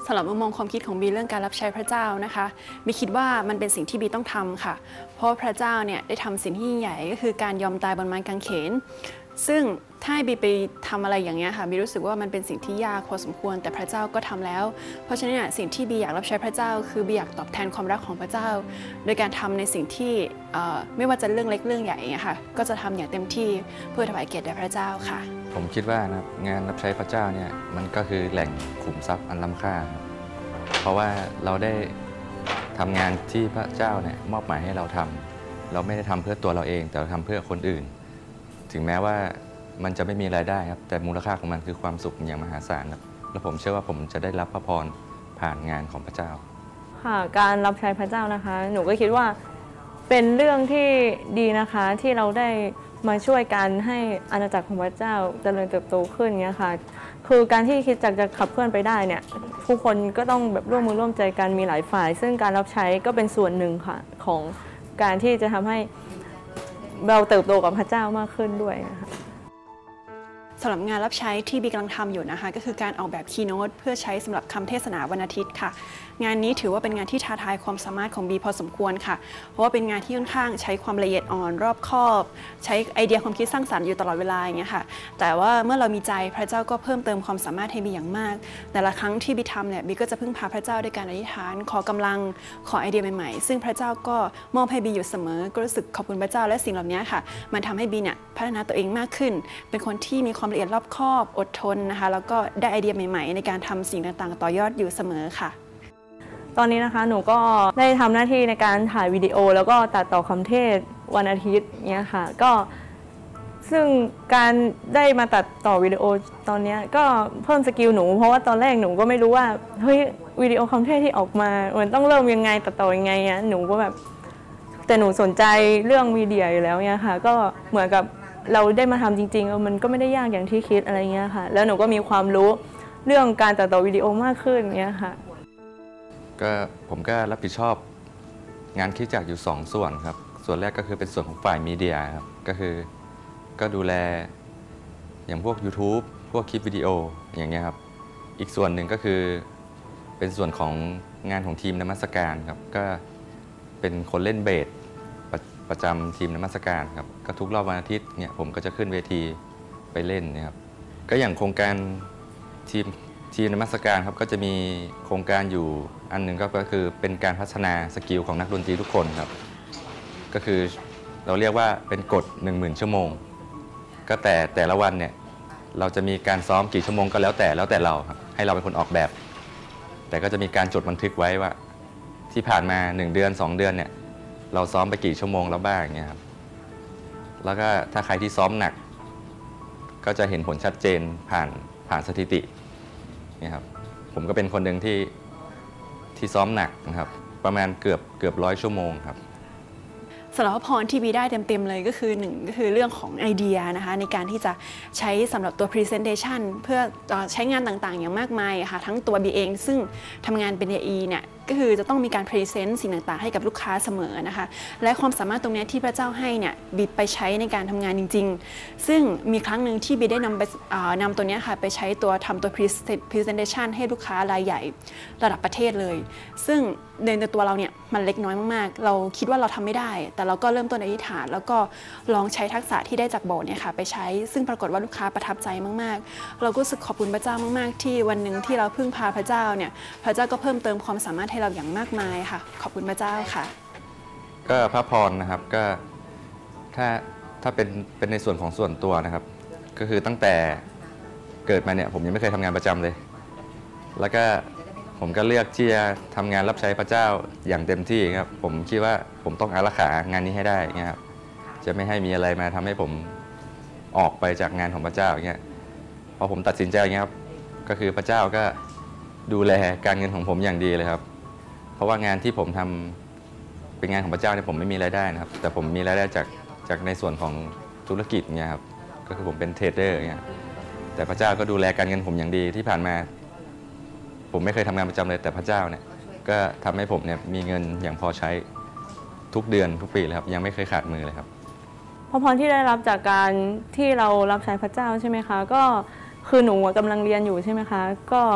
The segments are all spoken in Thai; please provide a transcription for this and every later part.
สำหรับมุมมองความคิดของบีเรื่องการรับใช้พระเจ้านะคะบีคิดว่ามันเป็นสิ่งที่บีต้องทำค่ะเพราะพระเจ้าเนี่ยได้ทำสิ่งที่ยิ่งใหญ่ก็คือการยอมตายบนไม้กางเขนซึ่งถ้าบีไปทำอะไรอย่างเงี้ยค่ะบีรู้สึกว่ามันเป็นสิ่งที่ยากพอสมควรแต่พระเจ้าก็ทำแล้วเพราะฉะนั้นสิ่งที่บีอยากรับใช้พระเจ้าคือบีอยากตอบแทนความรักของพระเจ้าโดยการทำในสิ่งที่ไม่ว่าจะเรื่องเล็กเรื่องใหญ่ค่ะก็จะทำอย่างเต็มที่เพื่อถวายเกียรติแด่พระเจ้าค่ะผมคิดว่านะงานรับใช้พระเจ้าเนี่ยมันก็คือแหล่งขุมทรัพย์อันล้ำค่าเพราะว่าเราได้ทำงานที่พระเจ้าเนี่ยมอบหมายให้เราทำเราไม่ได้ทำเพื่อตัวเราเองแต่เราทำเพื่อคนอื่นถึงแม้ว่ามันจะไม่มีรายได้ครับแต่มูลค่าของมันคือความสุขอย่างมหาศาลครับและผมเชื่อว่าผมจะได้รับพระพรผ่านงานของพระเจ้าค่ะการรับใช้พระเจ้านะคะหนูก็คิดว่าเป็นเรื่องที่ดีนะคะที่เราได้มาช่วยกันให้อาณาจักรของพระเจ้าเจริญเติบโตขึ้นเงี้ยค่ะคือการที่คิดจักจะขับเคลื่อนไปได้เนี่ยผู้คนก็ต้องแบบร่วมมือร่วมใจกันมีหลายฝ่ายซึ่งการรับใช้ก็เป็นส่วนหนึ่งค่ะของการที่จะทำให้เราเติบโตกับพระเจ้ามากขึ้นด้วยนะคะสำหรับงานรับใช้ที่บีกำลังทำอยู่นะคะก็คือการออกแบบคีย์โน้ตเพื่อใช้สำหรับคำเทศนาวันอาทิตย์ค่ะงานนี้ถือว่าเป็นงานที่ท้าทายความสามารถของบีพอสมควรค่ะเพราะว่าเป็นงานที่ค่อนข้างใช้ความละเอียดอ่อนรอบคอบใช้ไอเดียความคิดสร้างสรรค์อยู่ตลอดเวลาอย่างเงี้ยค่ะแต่ว่าเมื่อเรามีใจพระเจ้าก็เพิ่มเติมความสามารถให้บีอย่างมากแต่ละครั้งที่บีทำเนี่ยบีก็จะพึ่งพาพระเจ้าด้วยการอธิษฐานขอกำลังขอไอเดียใหม่ๆซึ่งพระเจ้าก็มอบให้บีอยู่เสมอก็รู้สึกขอบคุณพระเจ้าและสิ่งเหล่านี้ค่ะมันทำให้บีเนี่ยพัฒนาตัวเองมากขึ้นเป็นคนที่มีความละเอียดรอบคอบอดทนนะคะแล้วก็ได้ไอเดียใหม่ๆในการทำสิ่งต่างๆต่อยอดอยู่เสมอค่ะตอนนี้นะคะหนูก็ได้ทำหน้าที่ในการถ่ายวิดีโอแล้วก็ตัดต่อคำเทศวันอาทิตย์เนี่ยค่ะก็ซึ่งการได้มาตัดต่อวิดีโอตอนนี้ก็เพิ่มสกิลหนูเพราะว่าตอนแรกหนูก็ไม่รู้ว่าเฮ้ยวิดีโอคำเทศที่ออกมามันต้องเริ่มยังไงตัดต่อยังไงอ่ะหนูก็แบบแต่หนูสนใจเรื่องมีเดียอยู่แล้วเนี่ยค่ะก็เหมือนกับเราได้มาทำจริงๆมันก็ไม่ได้ยากอย่างที่คิดอะไรเงี้ยค่ะแล้วหนูก็มีความรู้เรื่องการตัดต่อวิดีโอมากขึ้นเนี่ยค่ะก็ผมก็รับผิดชอบงานคริสตจักรอยู่2ส่วนครับส่วนแรกก็คือเป็นส่วนของฝ่ายมีเดียครับก็ดูแลอย่างพวก YouTube พวกคลิปวิดีโออย่างเงี้ยครับอีกส่วนหนึ่งก็คือเป็นส่วนของงานของทีมนมัสการครับก็เป็นคนเล่นเบสประจำทีมนมัสการครับก็ทุกรอบวันอาทิตย์เนี่ยผมก็จะขึ้นเวทีไปเล่นนะครับก็อย่างโครงการทีมนมัสการครับก็จะมีโครงการอยู่อันหนึ่งก็คือเป็นการพัฒนาสกิลของนักดนตรีทุกคนครับก็คือเราเรียกว่าเป็นกฎ 10,000 ชั่วโมงก็แต่ละวันเนี่ยเราจะมีการซ้อมกี่ชั่วโมงก็แล้วแต่เราครับให้เราเป็นคนออกแบบแต่ก็จะมีการจดบันทึกไว้ว่าที่ผ่านมา1 เดือน 2 เดือนเนี่ยเราซ้อมไปกี่ชั่วโมงแล้วบ้างเงี้ยครับแล้วก็ถ้าใครที่ซ้อมหนักก็จะเห็นผลชัดเจนผ่านสถิตินี่ครับผมก็เป็นคนหนึ่งที่ซ้อมหนักนะครับประมาณเกือบ100 ชั่วโมงครับสำหรับพรที่บีได้เต็มๆเลยก็คือ1ก็คือเรื่องของไอเดียนะคะในการที่จะใช้สำหรับตัว Presentation เพื่อใช้งานต่างๆอย่างมากมายค่ะทั้งตัวบีเองซึ่งทำงานเป็น AE เนี่ยก็คือจะต้องมีการ Present สิ่งต่างๆให้กับลูกค้าเสมอนะคะและความสามารถตรงนี้ที่พระเจ้าให้เนี่ยบีไปใช้ในการทำงานจริงๆซึ่งมีครั้งหนึ่งที่บีได้นำตัวนี้ค่ะไปใช้ทำตัว Presentation ให้ลูกค้ารายใหญ่ระดับประเทศเลยซึ่งในตัวเราเนี่ยมันเล็กน้อยมากๆเราคิดว่าเราทำไม่ได้แต่เราก็เริ่มต้นอธิษฐานแล้วก็ลองใช้ทักษะที่ได้จากโบสถ์เนี่ยค่ะไปใช้ซึ่งปรากฏว่าลูกค้าประทับใจมากๆเราก็รู้สึกขอบคุณพระเจ้ามากๆที่วันหนึ่งที่เราพึ่งพาพระเจ้าเนี่ยพระเจ้าก็เพิ่มเติมความสามารถให้เราอย่างมากมายค่ะขอบคุณพระเจ้าค่ะก็พระพรนะครับก็ถ้าเป็นในส่วนของส่วนตัวนะครับก็คือตั้งแต่เกิดมาเนี่ยผมยังไม่เคยทำงานประจำเลยแล้วก็ผมก็เลือกที่จะทำงานรับใช้พระเจ้าอย่างเต็มที่ครับผมคิดว่าผมต้องอารักขางานนี้ให้ได้เงี้ยครับจะไม่ให้มีอะไรมาทำให้ผมออกไปจากงานของพระเจ้าเงี้ยพอผมตัดสินใจอย่างเงี้ยครับก็คือพระเจ้าก็ดูแลการเงินของผมอย่างดีเลยครับเพราะว่างานที่ผมทำเป็นงานของพระเจ้าเนี่ยผมไม่มีรายได้นะครับแต่ผมมีรายได้จากในส่วนของธุรกิจเนี่ยครับก็คือผมเป็นเทรดเดอร์เนี่ยแต่พระเจ้าก็ดูแลการเงินผมอย่างดีที่ผ่านมาผมไม่เคยทำงานประจำเลยแต่พระเจ้าเนี่ยก็ทำให้ผมเนี่ยมีเงินอย่างพอใช้ทุกเดือนทุกปีเลยครับยังไม่เคยขาดมือเลยครับพรที่ได้รับจากการที่เรารับใช้พระเจ้าใช่ไหมคะก็คือหนูกำลังเรียนอยู่ใช่ไหมคะก็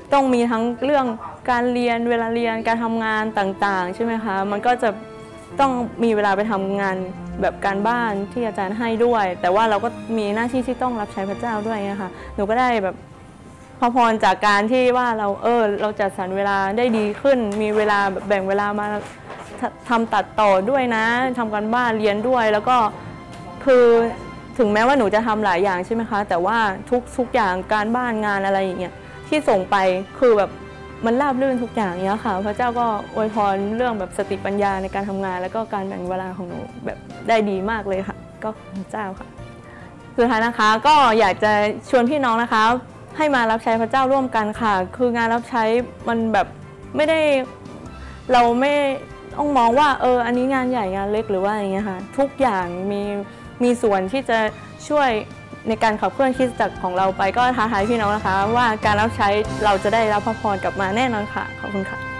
ต้องมีทั้งเรื่องการเรียนเวลาเรียนการทำงานต่างๆใช่ไหมคะมันก็จะต้องมีเวลาไปทำงานแบบการบ้านที่อาจารย์ให้ด้วยแต่ว่าเราก็มีหน้าที่ที่ต้องรับใช้พระเจ้าด้วยนะคะหนูก็ได้แบบพระพรจากการที่ว่าเราจัดสรรเวลาได้ดีขึ้นมีเวลาแบบแบ่งเวลามาทำตัดต่อด้วยนะทำการบ้านเรียนด้วยแล้วก็คือถึงแม้ว่าหนูจะทำหลายอย่างใช่ไหมคะแต่ว่าทุกอย่างการบ้านงานอะไรอย่างเงี้ยที่ส่งไปคือแบบมันราบรื่นทุกอย่างเนี้ยค่ะพระเจ้าก็อวยพรเรื่องแบบสติปัญญาในการทำงานแล้วก็การแบ่งเวลาของหนูแบบได้ดีมากเลยค่ะก็พระเจ้าค่ะสุดท้ายนะคะก็อยากจะชวนพี่น้องนะคะให้มารับใช้พระเจ้าร่วมกันค่ะคืองานรับใช้มันแบบไม่ได้เราไม่ต้องมองว่าอันนี้งานใหญ่งานเล็กหรือว่าอย่างเงี้ยค่ะทุกอย่างมีส่วนที่จะช่วยในการขับเคลื่อนคริสตจักรของเราไปก็ท้าทายพี่น้องนะคะว่าการรับใช้เราจะได้รับพระพรกลับมาแน่นอนค่ะขอบคุณค่ะ